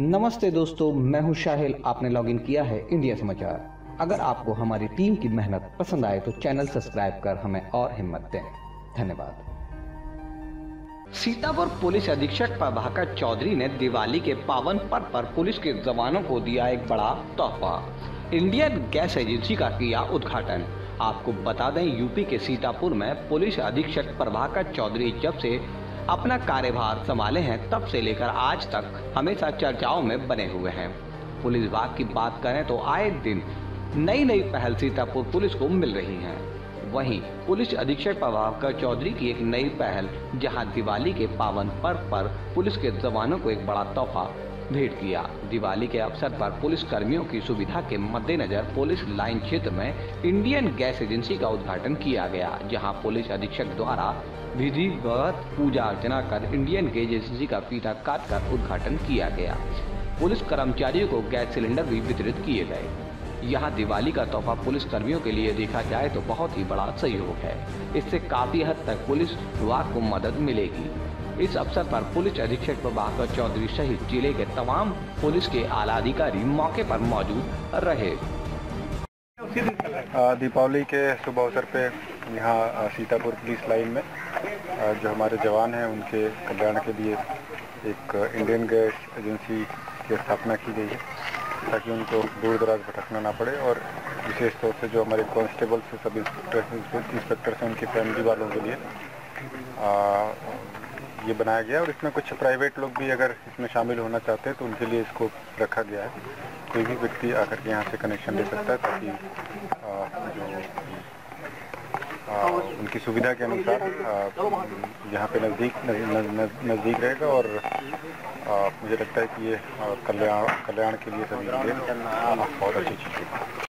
नमस्ते दोस्तों, मैं हूं शाहिल। आपने लॉगिन किया है इंडिया समाचार। अगर आपको हमारी टीम की मेहनत पसंद आए तो चैनल सब्सक्राइब कर हमें और हिम्मत दें। धन्यवाद। सीतापुर पुलिस अधीक्षक प्रभाकर चौधरी ने दिवाली के पावन पर्व पर पुलिस के जवानों को दिया एक बड़ा तोहफा। इंडियन गैस एजेंसी का किया उद्घाटन। आपको बता दें, यूपी के सीतापुर में पुलिस अधीक्षक प्रभाकर चौधरी जब से अपना कार्यभार संभाले हैं तब से लेकर आज तक हमेशा चर्चाओं में बने हुए हैं। पुलिस विभाग की बात करें तो आए दिन नई पहल सीतापुर पुलिस को मिल रही हैं। वहीं पुलिस अधीक्षक प्रभाकर चौधरी की एक नई पहल, जहां दिवाली के पावन पर्व पर पुलिस के जवानों को एक बड़ा तोहफा भेंट किया। दिवाली के अवसर पर पुलिस कर्मियों की सुविधा के मद्देनजर पुलिस लाइन क्षेत्र में इंडियन गैस एजेंसी का उद्घाटन किया गया, जहां पुलिस अधीक्षक द्वारा विधिवत पूजा अर्चना कर इंडियन गैस एजेंसी का फीता काट कर उद्घाटन किया गया। पुलिस कर्मचारियों को गैस सिलेंडर भी वितरित किए गए। यहाँ दिवाली का तोहफा पुलिस कर्मियों के लिए देखा जाए तो बहुत ही बड़ा सहयोग है। इससे काफी हद तक पुलिस विभाग को मदद मिलेगी। इस अवसर पर पुलिस अधीक्षक प्रभाकर चौधरी सहित जिले के तमाम पुलिस के आला अधिकारी मौके पर मौजूद रहे। दीपावली के शुभ अवसर पे यहाँ सीतापुर पुलिस लाइन में जो हमारे जवान हैं उनके कल्याण के लिए एक इंडियन गैस एजेंसी की स्थापना की गई है, ताकि उनको दूर दराज भटकना ना पड़े। और विशेष तौर से जो हमारे कांस्टेबल से सब इंस्पेक्टर हैं उनकी फैमिली वालों के लिए ये बनाया गया। और इसमें कुछ प्राइवेट लोग भी अगर इसमें शामिल होना चाहते हैं तो उनके लिए इसको रखा गया है। कोई भी व्यक्ति आकर के यहाँ से कनेक्शन ले सकता है, ताकि उनकी सुविधा के अनुसार यहाँ पे नज़दीक रहेगा। और मुझे लगता है कि ये कल्याण के लिए सभी के लिए बहुत अच्छी चीज़ है।